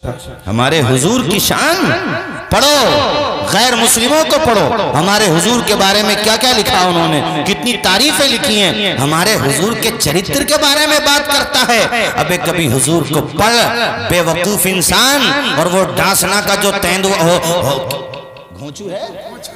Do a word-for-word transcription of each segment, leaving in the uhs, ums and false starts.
हमारे हुजूर की शान पढ़ो, गैर मुस्लिमों को पढ़ो, हमारे हुजूर के बारे में क्या क्या लिखा उन्होंने, कितनी तारीफें लिखी हैं। हमारे हुजूर के चरित्र के बारे में बात करता है। अबे कभी हुजूर को पढ़ बेवकूफ इंसान। और वो डांसना का जो तेंदुआ हो, हो घोंचू है,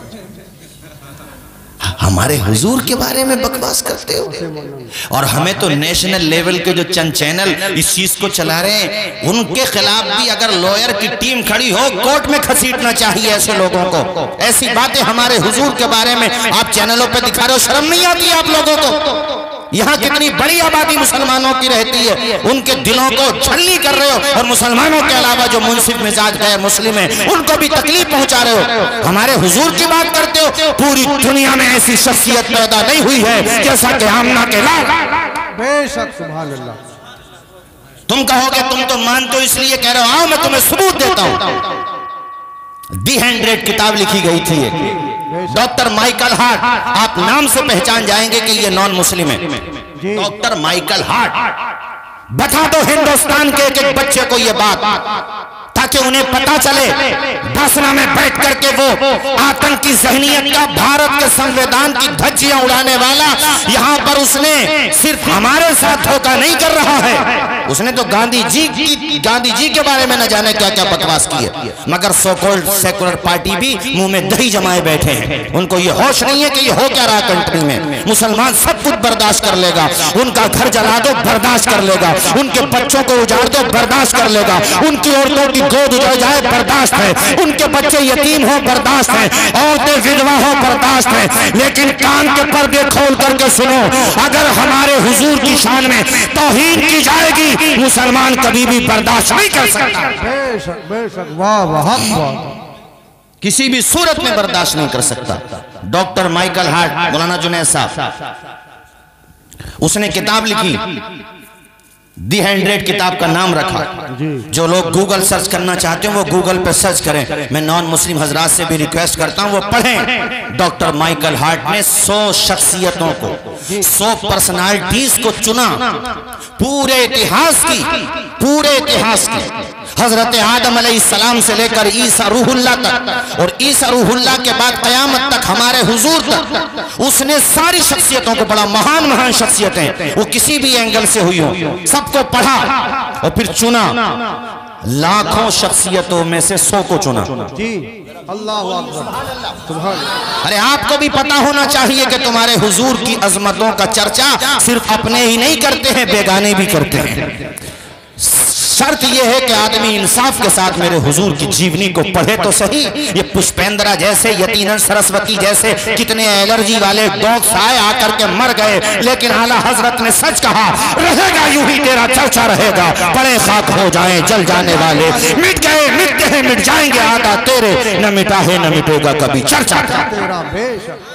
हमारे हुजूर के बारे में बकवास करते हो। और हमें तो नेशनल लेवल के जो चंद चैनल इस चीज को चला रहे हैं, उनके खिलाफ भी अगर लॉयर की टीम खड़ी हो, कोर्ट में घसीटना चाहिए ऐसे लोगों को। ऐसी बातें हमारे हुजूर के बारे में आप चैनलों पे दिखा रहे हो, शर्म नहीं आती आप लोगों को? यहाँ कितनी बड़ी आबादी मुसलमानों की रहती है, उनके दिलों को छलनी कर रहे हो। और मुसलमानों के अलावा जो मुंसिफ मिजाज गैर मुस्लिम है, उनको भी तकलीफ पहुंचा रहे हो। हमारे हुजूर की बात करते हो। पूरी दुनिया में ऐसी शख्सियत पैदा नहीं हुई है जैसा कि आमना के लाल। बेशक, सुभान अल्लाह। तुम कहोगे तुम तो मानते हो इसलिए कह रहे हो, आओ मैं तुम्हें सबूत देता हूं। दी हंड्रेड किताब लिखी गई थी, डॉक्टर माइकल हार्ट। आप नाम से पहचान जाएंगे कि ये नॉन मुस्लिम है। Doctor Michael Hart. बता दो हिंदुस्तान के एक एक बच्चे को ये बात, ताकि उन्हें पता चले। धसना में बैठ करके वो आतंकी जहनियत का, भारत के संविधान की धज्जियां उड़ाने वाला, यहाँ पर उसने सिर्फ हमारे साथ धोखा नहीं कर रहा है, उसने तो गांधी जी की गांधी जी के बारे में न जाने क्या क्या बकवास की है। मगर सो कॉल्ड सेकुलर पार्टी भी मुंह में दही जमाए बैठे हैं। उनको ये होश नहीं है कि ये हो क्या रहा कंट्री में। मुसलमान सब कुछ बर्दाश्त कर लेगा, उनका घर जला दो बर्दाश्त कर लेगा, उनके बच्चों को उजाड़ दो बर्दाश्त कर लेगा, उनकी औरतों की गोद उजड़ जाए बर्दाश्त है, उनके बच्चे यतीम हो बर्दाश्त है, औरतें विधवा हो बर्दाश्त है। लेकिन कान के पर्दे खोल करके सुनो, अगर हमारे हुजूर की शान में तौहीन की जाएगी, मुसलमान कभी भी बर्दाश्त नहीं कर सकता। बेशक, बेशक, वाह वाह वाह, किसी भी सूरत में बर्दाश्त नहीं कर सकता। डॉक्टर माइकल हार्ट, मौलाना जुनैद साहब, उसने किताब लिखी, दी हंड्रेड किताब का नाम रखा। जो लोग गूगल सर्च करना चाहते हो वो गूगल पे सर्च करें। मैं नॉन मुस्लिम हजरात से भी रिक्वेस्ट करता हूं वो पढ़ें। डॉक्टर माइकल हार्ट ने सौ शख्सियतों को, सौ पर्सनालिटीज को चुना, पूरे इतिहास की, पूरे इतिहास की, हजरत आदम अलैहिस्सलाम से लेकर ईसा रूहुल्लाह तक, और ईसा रूहुल्लाह के बाद कयामत तक हमारे हुजूर तक, उसने सारी शख्सियतों को, बड़ा महान महान शख्सियतें, वो किसी भी एंगल से हुई हो, सबको पढ़ा और फिर चुना। लाखों शख्सियतों में से सौ को चुना। जी, अल्लाह अकबर, सुभान अल्लाह। अरे आपको भी पता होना चाहिए कि तुम्हारे हुजूर की अजमतों का चर्चा सिर्फ अपने ही नहीं करते हैं, बेगाने भी करते हैं। शर्त यह है कि आदमी इंसाफ के साथ मेरे हुजूर की जीवनी को पढ़े तो सही। ये पुष्पेंद्रा जैसे, यतीनन सरस्वती जैसे कितने एलर्जी वाले डॉग्स आए, आकर के मर गए, लेकिन आला हजरत ने सच कहा, रहेगा यूं ही तेरा चर्चा रहेगा। बड़े खाक हो जाए जल जाने वाले, मिट गए मिटते हैं मिट जाएंगे, आका तेरे न मिटा है न मिटेगा कभी चर्चा तेरा। बेशक,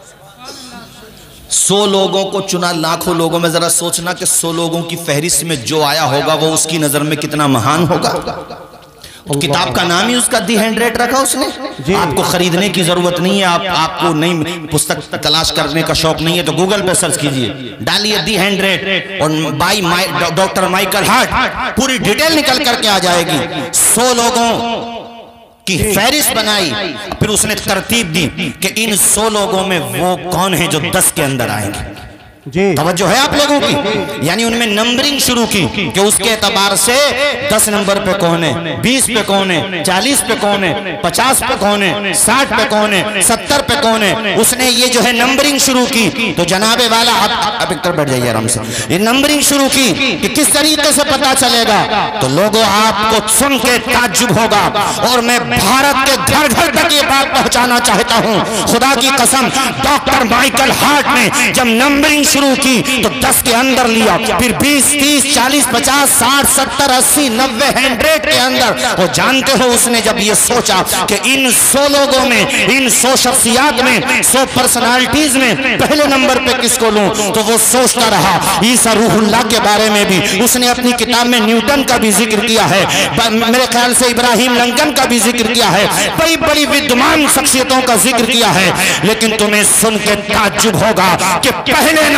सौ लोगों को चुना लाखों लोगों में। जरा सोचना कि सौ लोगों की फहरिस्त में जो आया होगा वो उसकी नजर में कितना महान होगा। तो किताब का नाम ही उसका दी हंड्रेड रखा उसने। आपको खरीदने की जरूरत नहीं है, आप आपको नहीं पुस्तक तलाश करने का शौक नहीं है तो गूगल पे सर्च कीजिए, डालिए दी हंड्रेड और बाई डॉक्टर माइकल हार्ट, पूरी डिटेल निकल करके आ जाएगी। सौ लोगों की फहरिस्त बनाई, फिर उसने तरतीब दी कि इन सौ लोगों में वो कौन है जो दस के अंदर आएंगे। तवज्जो है आप लोगों की? यानी उनमें नंबरिंग शुरू की कि उसके एतबार से दस नंबर पे कौन है, बीस पे कौन है, चालीस पे कौन है, पचास पे कौन है, साठ पे कौन है, सत्तर पे कौन है। उसने ये जो है नंबरिंग शुरू की। तो जनाबे वाला आप अब एक बैठ जाइए आराम से। ये नंबरिंग शुरू की कि किस तरीके से पता चलेगा। तो लोगों आपको सुन के ताज्जुब होगा, और मैं भारत के घर घर तक ये बात पहुंचाना चाहता हूँ। खुदा की कसम, डॉक्टर माइकल हार्ट ने जब नंबरिंग शुरू की तो दस के अंदर लिया, फिर बीस, तीस, चालीस, पचास, साठ, सत्तर, अस्सी, नब्बे, हंड्रेड के अंदर। वो जानते हो उसने जब ये सोचा कि इन सौ लोगों में, इन सौ शख्सियात में, सौ पर्सनालिटीज में पहले नंबर पे किसको लूं, तो वो सोचता रहा। ईसा रूहुल्लाह के बारे में भी उसने अपनी किताब में न्यूटन का भी जिक्र किया है, मेरे ख्याल से इब्राहिम लिंकन का भी जिक्र किया है, बड़ी बड़ी विद्वान शख्सियतों का जिक्र किया है। लेकिन तुम्हें सुन के ताज्जुब होगा कि पहले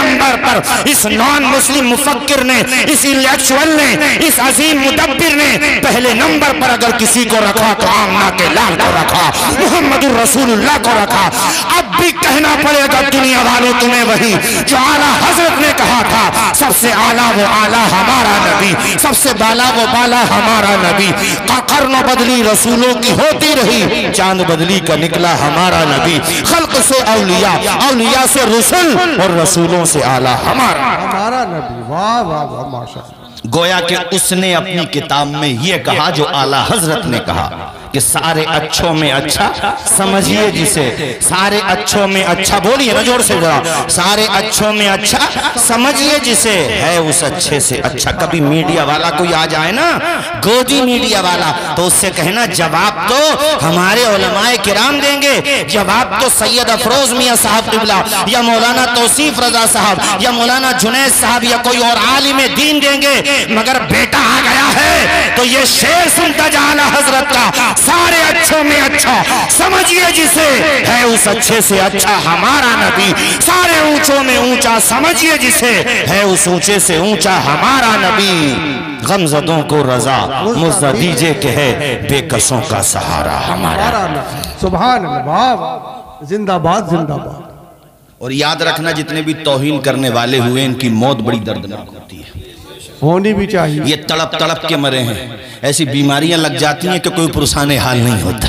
नंबर पर इस नॉन मुस्लिम मुफक्किर ने, इस इंटेलेक्चुअल ने, इस अजीम मुदब्बिर ने पहले नंबर पर अगर किसी को रखा तो आमना के लाल को रखा, मुहम्मदुर रसूलुल्लाह को रखा। अब भी कहना पड़ेगा दुनिया वालों तुम्हें वही जो आला हजरत ने कहा था, सबसे आला वो आला हमारा नबी, सबसे बाला वो बाला हमारा नबी। कर्न बदली रसूलों की होती रही, चांद बदली का निकला हमारा नबी। खल्क से औलिया, औलिया से रसूल और रसूलों से आला हमारा हमारा नबी। वाह वाह वाह माशाअल्लाह। गोया कि उसने अपनी किताब में यह कहा जो आला हजरत ने कहा कि सारे अच्छों में अच्छा समझिए जिसे, सारे अच्छों में अच्छा, बोलिए ना जोर से जरा, सारे अच्छों में अच्छा समझिए जिसे, है उस अच्छे से अच्छा। कभी मीडिया वाला कोई आ जाए ना, गोदी मीडिया वाला, तो उससे कहना जवाब तो हमारे उलमाए किराम देंगे, जवाब तो सैयद अफरोज मियां साहब किबला या मौलाना तौसीफ रजा साहब या मौलाना जुनैद साहब या कोई और आलिम दीन देंगे। मगर बेटा आ गया है तो ये शेर सुनता जा आला हजरत का, सारे अच्छों में अच्छा समझिए जिसे, है उस अच्छे से अच्छा हमारा नबी। सारे ऊंचों में ऊंचा समझिए जिसे, है उस ऊंचे से ऊंचा हमारा नबी। गमजदों को रजा मुज्जा दीजिए के है बेकसों का सहारा हमारा। सुभान अल्लाह, जिंदाबाद जिंदाबाद। और याद रखना जितने भी तौहीन करने वाले हुए इनकी मौत बड़ी दर्दनाक होती है, होनी भी चाहिए। ये तड़प तड़प के मरे हैं, ऐसी बीमारियां लग जाती हैं कि कोई पुरसाने हाल नहीं होता।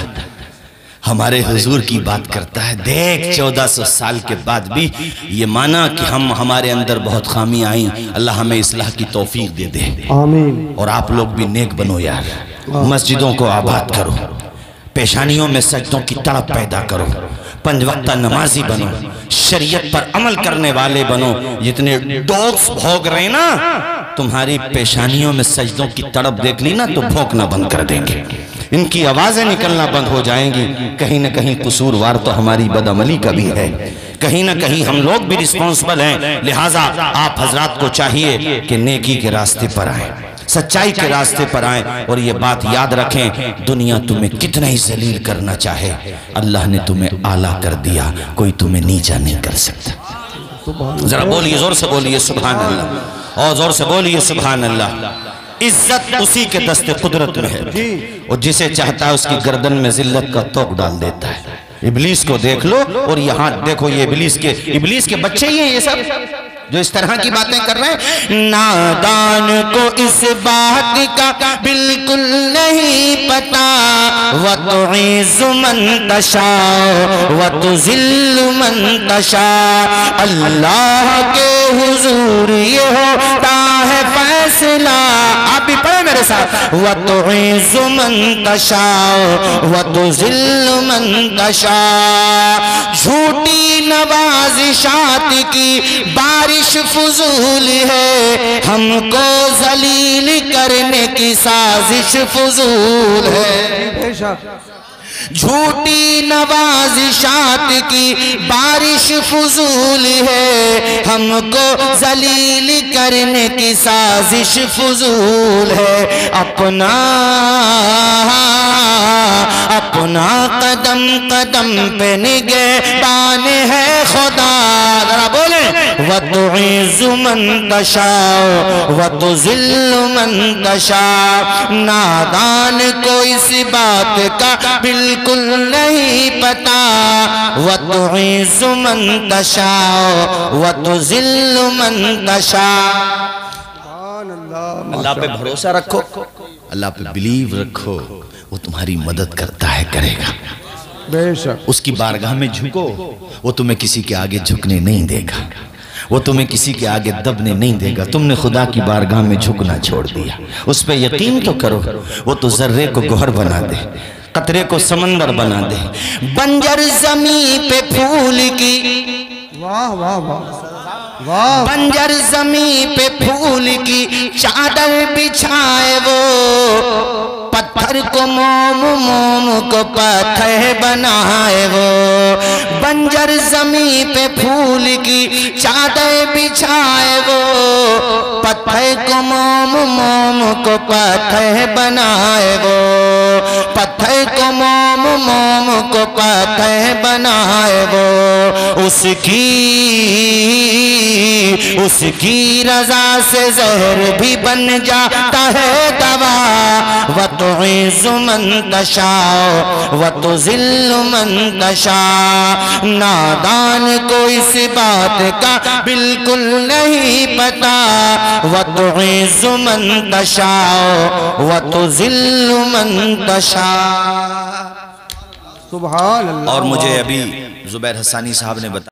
हमारे हुजूर की बात करता है, देख चौदह सौ साल के बाद भी ये माना कि हम हमारे अंदर बहुत खामी आई, अल्लाह हमें इस्लाह की तौफीक दे दे, आमीन। और आप लोग भी नेक बनो यार, मस्जिदों को आबाद करो, पेशानियों में सजदों की तड़प पैदा करो, पंज वक्ता नमाजी बनो, शरीयत पर अमल करने वाले बनो। जितने डॉग्स भौंक रहे ना, तुम्हारी पेशानियों में सजदों की तड़प देख ली ना तो भौंकना बंद कर देंगे, इनकी आवाजें निकलना बंद हो जाएंगी। कहीं ना कहीं कसूरवार तो हमारी बदअमली का भी है, कहीं ना कहीं हम लोग भी रिस्पॉन्सिबल हैं। लिहाजा आप हजरात को चाहिए कि नेकी के रास्ते पर आए, सच्चाई के रास्ते पर आए। और ये बात याद रखें, दुनिया तुम्हें कितना ही जलील करना चाहे, अल्लाह ने तुम्हें आला कर दिया, कोई तुम्हें नीचा नहीं कर सकता। जरा बोलिए, जोर से बोलिए सुभान अल्लाह, और जोर से बोलिए सुभान अल्लाह। इज्जत उसी के दस्ते कुदरत में है, और जिसे चाहता है उसकी गर्दन में जिल्लत का तोक डाल देता है। इबलीस को देख लो, और यहाँ देखो ये इबलीस के इबलीस के बच्चे ही हैं ये सब जो इस तरह की बातें कर रहे हैं। नादान को इस बात का बिल्कुल नहीं पता, व तुइज़्ज़ु मन तशा व तुज़िल्लु मन तशा। अल्लाह के हुजूर ये होता है फैसला, आप भी पढ़े मेरे साथ। व तुइज़्ज़ु मन तशा व तुज़िल्लु मन तशा। झूठी नवाज़िशात की बारिश फुजूल है, हमको जलील करने की साजिश फुजूल है। झूठी नवाजिशात की बारिश फुजूल है, हमको जलील करने की साजिश फुजूल है। अपना अपना कदम कदम पे निगहबान है खुदा। जरा बोले, व तुइज़्ज़ु मन तशा व तुज़िल्लु मन तशा। नादान को इस बात का बिल्कुल नहीं पता, व तुइज़्ज़ु मन तशा व तुज़िल्लु मन तशा। अल्लाह पे भरोसा रखो, अल्लाह पे बिलीव रखो, वो तुम्हारी मदद करता है, करेगा बेशक। उसकी बारगाह में झुको, वो तुम्हें किसी के आगे झुकने नहीं देगा, वो तुम्हें किसी के आगे दबने नहीं देगा। तुमने खुदा की बारगाह में झुकना छोड़ दिया, उस पर यकीन तो करो, वो तो जर्रे को गोहर बना दे, कतरे को समंदर बना दे। बंजर जमी पे फूल की, वाह वाह वाह वाह। बंजर जमी पे फूल की चादर बिछाए, वो पत्थर को मोम मोम को पत्थर बनाए। वो बंजर जमी पे फूल की चादर बिछाए, वो पत्थर को मोम मोम को पत्थर बनाए। वो पत्थर को मोम मोम को पत्थर बनाए। वो उसकी उसकी रजा से जहर भी बन जाता है दवा। व तुइज़्ज़ु मन तशाओ व तुज़िल्लु मन तशा। नादान को इस बात का बिल्कुल नहीं पता। व तुइज़्ज़ु मन तशाओ व तुज़िल्लु मन तशा। सुभान अल्लाह। और मुझे अभी जुबैर हसानी साहब ने बताया